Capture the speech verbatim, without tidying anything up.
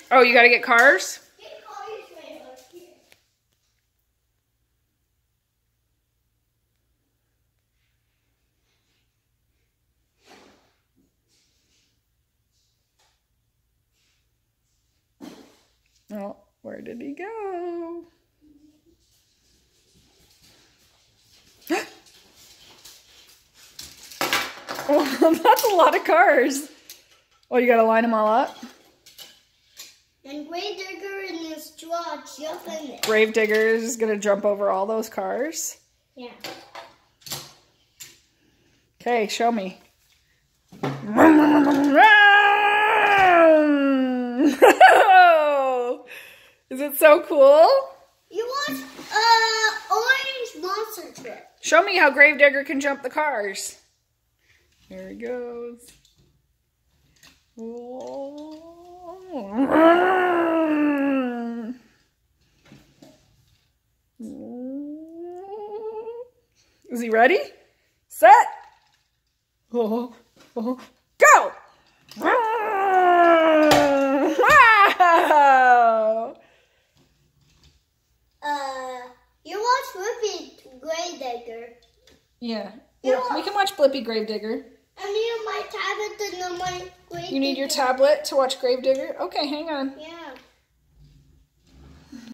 Oh, you gotta get cars? Get cars right up here. Oh, where did he go? Oh, that's a lot of cars. Oh, you gotta line them all up? And Gravedigger and his straw jump in it. Gravedigger is gonna jump over all those cars. Yeah. Okay, show me. Is it so cool? You want uh orange monster truck. Show me how Gravedigger can jump the cars. There he goes. Is he ready? Set. Oh, oh, go! Wow! Uh, you watch Flippy Gravedigger. Yeah. Yeah, we can watch Blippi Gravedigger. I need my tablet and then my Gravedigger. You need your tablet to watch Gravedigger? Okay, hang on. Yeah.